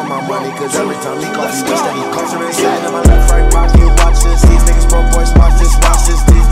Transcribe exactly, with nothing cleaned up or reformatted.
on my money, cause every time he calls me, steady culture. Sitting in my left, right pocket, watch this. These niggas broke boys, watch this, watch this. These